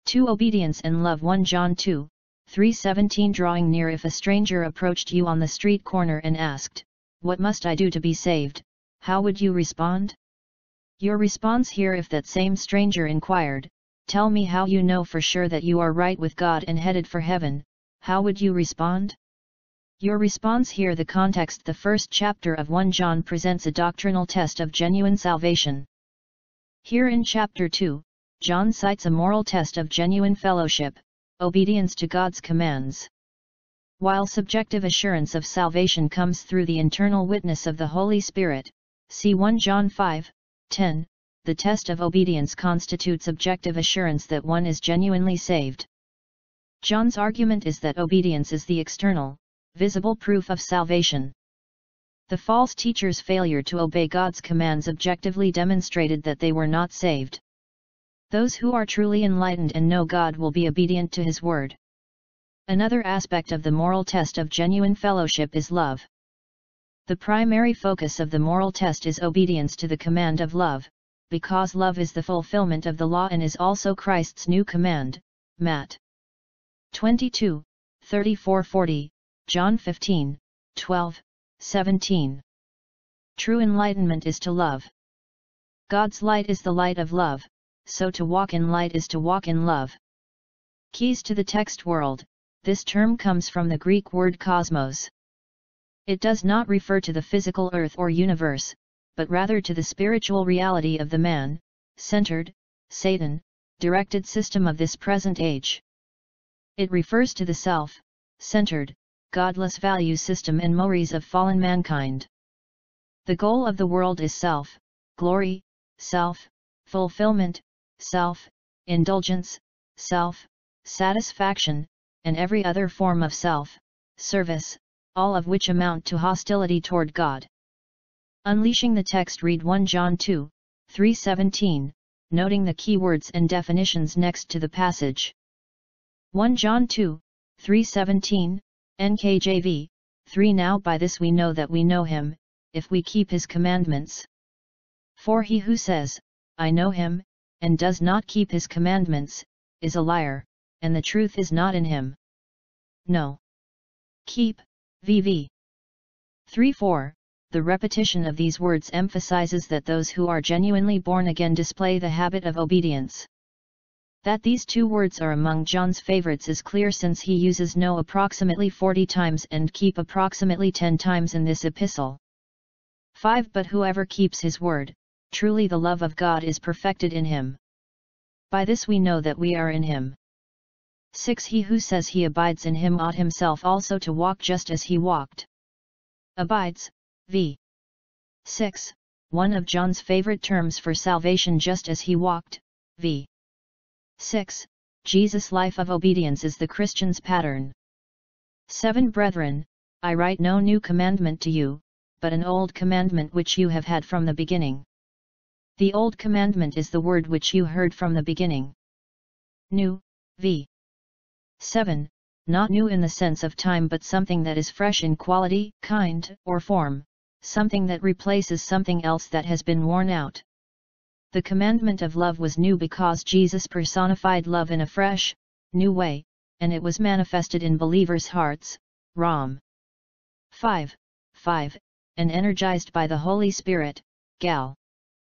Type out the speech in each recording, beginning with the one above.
2. Obedience and love. 1 John 2, 3:17. Drawing near. If a stranger approached you on the street corner and asked, "What must I do to be saved?" how would you respond? Your response here. If that same stranger inquired, "Tell me how you know for sure that you are right with God and headed for heaven," how would you respond? Your response here. The context. The first chapter of 1 John presents a doctrinal test of genuine salvation. Here in chapter 2, John cites a moral test of genuine fellowship, obedience to God's commands. While subjective assurance of salvation comes through the internal witness of the Holy Spirit, see 1 John 5:10, the test of obedience constitutes objective assurance that one is genuinely saved. John's argument is that obedience is the external, visible proof of salvation. The false teachers' failure to obey God's commands objectively demonstrated that they were not saved. Those who are truly enlightened and know God will be obedient to His word. Another aspect of the moral test of genuine fellowship is love. The primary focus of the moral test is obedience to the command of love, because love is the fulfillment of the law and is also Christ's new command, Matt. 22:34-40, John 15:12-17. True enlightenment is to love. God's light is the light of love, so to walk in light is to walk in love. Keys to the text world. This term comes from the Greek word cosmos. It does not refer to the physical earth or universe, but rather to the spiritual reality of the man-centered, Satan-directed system of this present age. It refers to the self-centered, godless value system and mores of fallen mankind. The goal of the world is self-glory, self-fulfillment, self-indulgence, self-satisfaction, and every other form of self-service, all of which amount to hostility toward God. Unleashing the text. Read 1 John 2, 3:17, noting the key words and definitions next to the passage. 1 John 2, 3:17, NKJV, 3. Now by this we know that we know Him, if we keep His commandments. For he who says, "I know Him," and does not keep His commandments, is a liar, and the truth is not in him. No. Keep, VV. 3:4. The repetition of these words emphasizes that those who are genuinely born again display the habit of obedience. That these two words are among John's favorites is clear since he uses know approximately 40 times and keep approximately 10 times in this epistle. 5. But whoever keeps His word, truly the love of God is perfected in him. By this we know that we are in Him. 6. He who says he abides in Him ought himself also to walk just as He walked. Abides, v. 6, one of John's favorite terms for salvation. Just as He walked, v. 6, Jesus' life of obedience is the Christian's pattern. 7. Brethren, I write no new commandment to you, but an old commandment which you have had from the beginning. The old commandment is the word which you heard from the beginning. New, v. 7, not new in the sense of time but something that is fresh in quality, kind, or form, something that replaces something else that has been worn out. The commandment of love was new because Jesus personified love in a fresh, new way, and it was manifested in believers' hearts, Rom. 5:5, and energized by the Holy Spirit, Gal.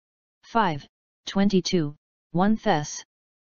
5:22, 1 Thess.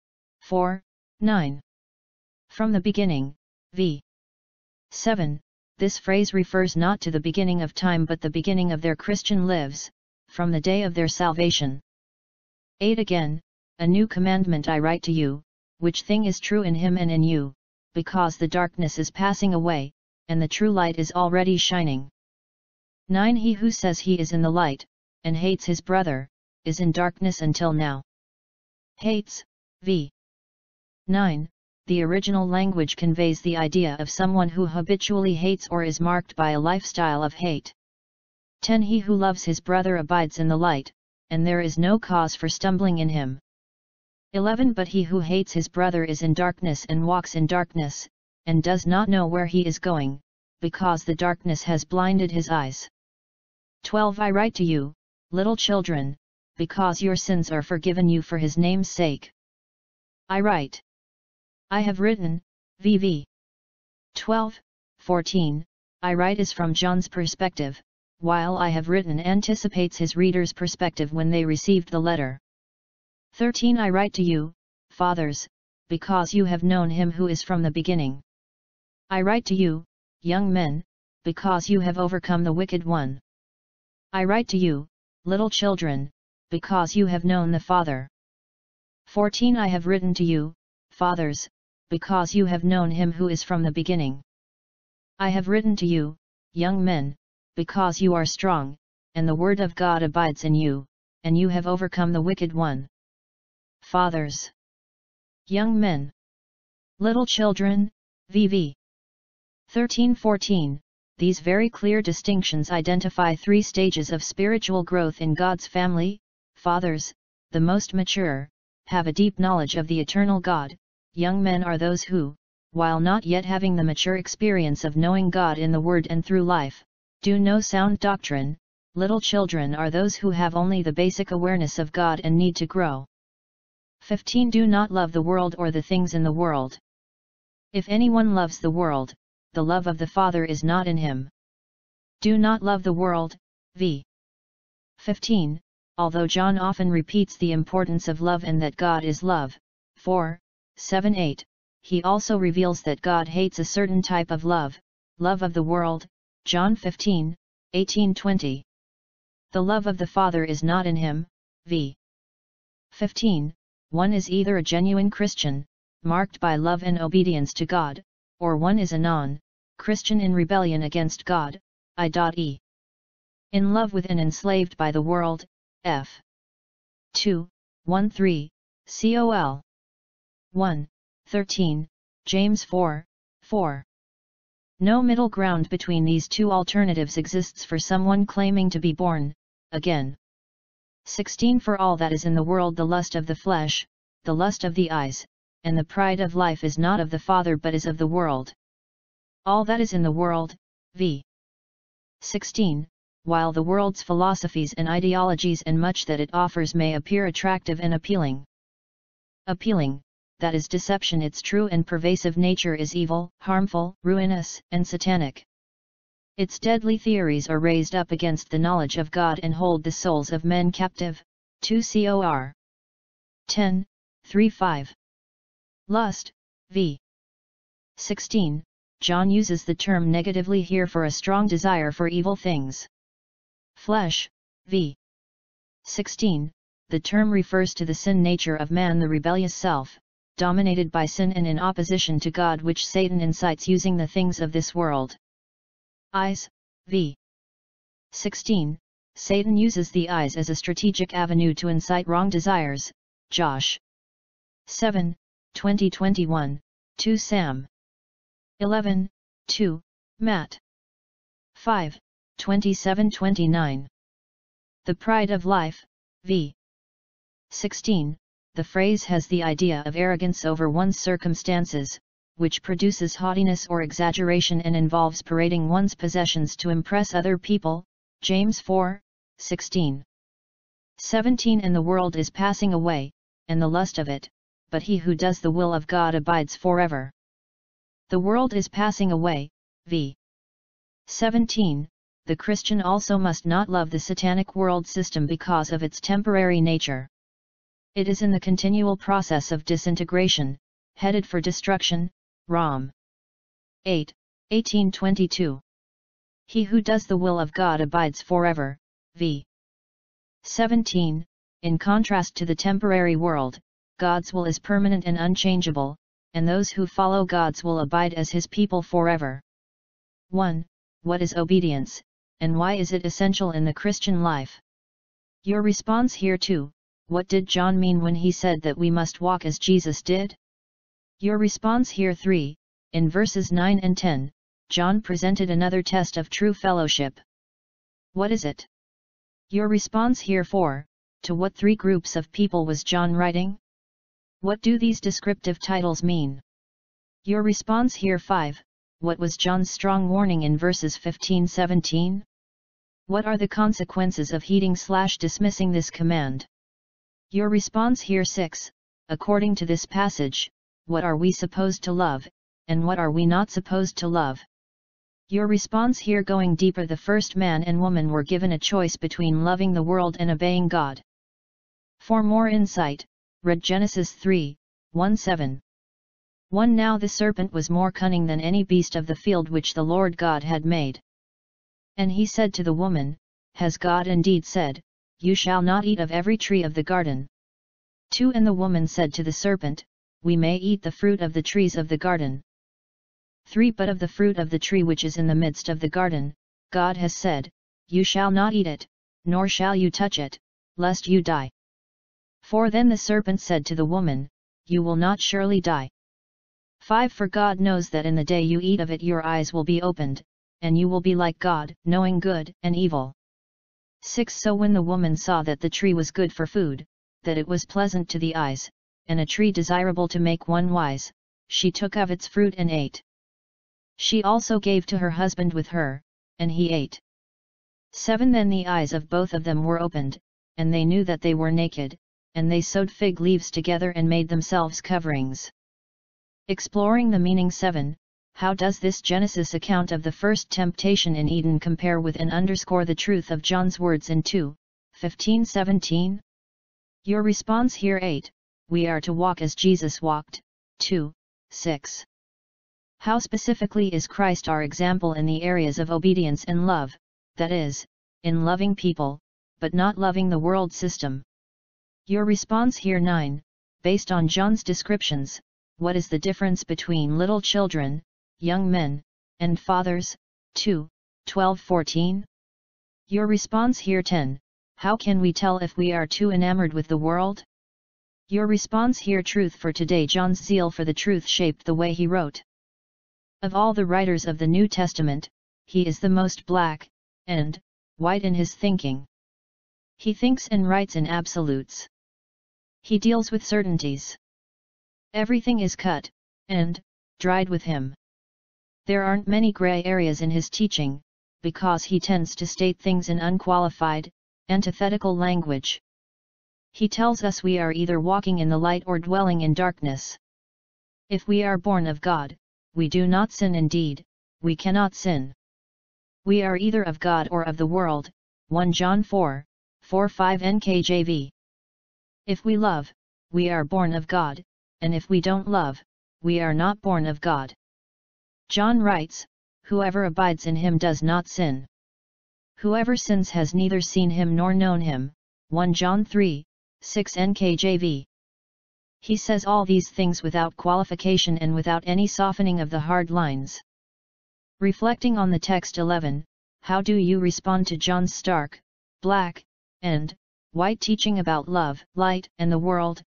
4:9. From the beginning, v. 7, this phrase refers not to the beginning of time but the beginning of their Christian lives, from the day of their salvation. 8. Again, a new commandment I write to you, which thing is true in Him and in you, because the darkness is passing away, and the true light is already shining. 9. He who says he is in the light, and hates his brother, is in darkness until now. Hates, v. 9, the original language conveys the idea of someone who habitually hates or is marked by a lifestyle of hate. 10. He who loves his brother abides in the light, and there is no cause for stumbling in him. 11. But he who hates his brother is in darkness and walks in darkness, and does not know where he is going, because the darkness has blinded his eyes. 12. I write to you, little children, because your sins are forgiven you for His name's sake. I write. I have written, VV 12:14, I write is from John's perspective, while I have written anticipates his readers' perspective when they received the letter. 13 I write to you, fathers, because you have known him who is from the beginning. I write to you, young men, because you have overcome the wicked one. I write to you, little children, because you have known the Father. 14 I have written to you, fathers, because you have known him who is from the beginning. I have written to you, young men, because you are strong, and the word of God abides in you, and you have overcome the wicked one. Fathers, young men, little children, VV 13:14. These very clear distinctions identify three stages of spiritual growth in God's family. Fathers, the most mature, have a deep knowledge of the eternal God. Young men are those who, while not yet having the mature experience of knowing God in the Word and through life, do know sound doctrine. Little children are those who have only the basic awareness of God and need to grow. 15 Do not love the world or the things in the world. If anyone loves the world, the love of the Father is not in him. Do not love the world. V. 15. Although John often repeats the importance of love and that God is love, 4:7-8, he also reveals that God hates a certain type of love, love of the world, John 15:18-20. The love of the Father is not in him. V. 15. One is either a genuine Christian, marked by love and obedience to God, or one is a non-Christian in rebellion against God, i.e. in love with and enslaved by the world, f. 2:1-3, col. 1:13, James 4:4. No middle ground between these two alternatives exists for someone claiming to be born again. 16 For all that is in the world, the lust of the flesh, the lust of the eyes, and the pride of life is not of the Father but is of the world. All that is in the world, v. 16, while the world's philosophies and ideologies and much that it offers may appear attractive and appealing. Appealing, that is deception. Its true and pervasive nature is evil, harmful, ruinous, and satanic. Its deadly theories are raised up against the knowledge of God and hold the souls of men captive. 2 Cor. 10:3-5. Lust, v. 16, John uses the term negatively here for a strong desire for evil things. Flesh, v. 16, the term refers to the sin nature of man, the rebellious self, dominated by sin and in opposition to God, which Satan incites using the things of this world. Eyes, v. 16, Satan uses the eyes as a strategic avenue to incite wrong desires. Josh 7:20-21, 2 Sam 11:2, Matt 5:27-29. The pride of life, v. 16, the phrase has the idea of arrogance over one's circumstances, which produces haughtiness or exaggeration and involves parading one's possessions to impress other people. James 4:16. 17 And the world is passing away, and the lust of it, but he who does the will of God abides forever. The world is passing away, v. 17, the Christian also must not love the satanic world system because of its temporary nature. It is in the continual process of disintegration, headed for destruction. Rom. 8:18-22. He who does the will of God abides forever, v. 17, in contrast to the temporary world, God's will is permanent and unchangeable, and those who follow God's will abide as His people forever. 1. What is obedience, and why is it essential in the Christian life? Your response here too. What did John mean when he said that we must walk as Jesus did? Your response here 3. In verses 9 and 10, John presented another test of true fellowship. What is it? Your response here 4. To what three groups of people was John writing? What do these descriptive titles mean? Your response here 5. What was John's strong warning in verses 15-17? What are the consequences of heeding/dismissing this command? Your response here 6. According to this passage, what are we supposed to love, and what are we not supposed to love? Your response here going deeper: the first man and woman were given a choice between loving the world and obeying God. For more insight, read Genesis 3:1-7. 1. Now the serpent was more cunning than any beast of the field which the Lord God had made. And he said to the woman, Has God indeed said, You shall not eat of every tree of the garden? 2. And the woman said to the serpent, We may eat the fruit of the trees of the garden. 3. But of the fruit of the tree which is in the midst of the garden, God has said, You shall not eat it, nor shall you touch it, lest you die. 4. Then the serpent said to the woman, You will not surely die. 5. For God knows that in the day you eat of it your eyes will be opened, and you will be like God, knowing good and evil. 6. So when the woman saw that the tree was good for food, that it was pleasant to the eyes, and a tree desirable to make one wise, she took of its fruit and ate. She also gave to her husband with her, and he ate. 7. Then the eyes of both of them were opened, and they knew that they were naked, and they sewed fig leaves together and made themselves coverings. Exploring the meaning. 7. How does this Genesis account of the first temptation in Eden compare with and underscore the truth of John's words in 2:15-17? Your response here. 8. We are to walk as Jesus walked. 2:6. How specifically is Christ our example in the areas of obedience and love, that is, in loving people, but not loving the world system? Your response here. 9. Based on John's descriptions, what is the difference between little children, young men, and fathers? 2:12-14. Your response here. 10. How can we tell if we are too enamored with the world? Your response here. Truth for today. John's zeal for the truth shaped the way he wrote. Of all the writers of the New Testament, he is the most black and white in his thinking. He thinks and writes in absolutes. He deals with certainties. Everything is cut and dried with him. There aren't many gray areas in his teaching, because he tends to state things in unqualified, antithetical language. He tells us we are either walking in the light or dwelling in darkness. If we are born of God, we do not sin. Indeed, we cannot sin. We are either of God or of the world. 1 John 4:4-5 NKJV. If we love, we are born of God, and if we don't love, we are not born of God. John writes, Whoever abides in him does not sin. Whoever sins has neither seen him nor known him. 1 John 3:6 NKJV. He says all these things without qualification and without any softening of the hard lines. Reflecting on the text. 11. How do you respond to John's stark, black, and white teaching about love, light, and the world?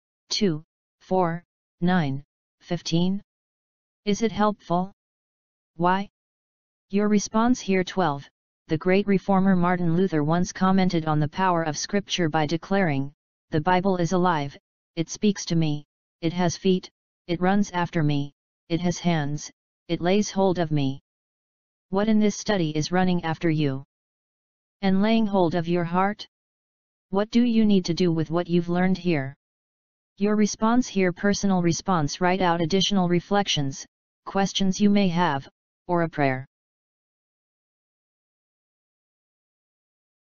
2:4-9-15. Is it helpful? Why? Your response here. 12. The great reformer Martin Luther once commented on the power of Scripture by declaring, The Bible is alive, it speaks to me, it has feet, it runs after me, it has hands, it lays hold of me. What in this study is running after you? And laying hold of your heart? What do you need to do with what you've learned here? Your response here. Personal response. Write out additional reflections, questions you may have, or a prayer.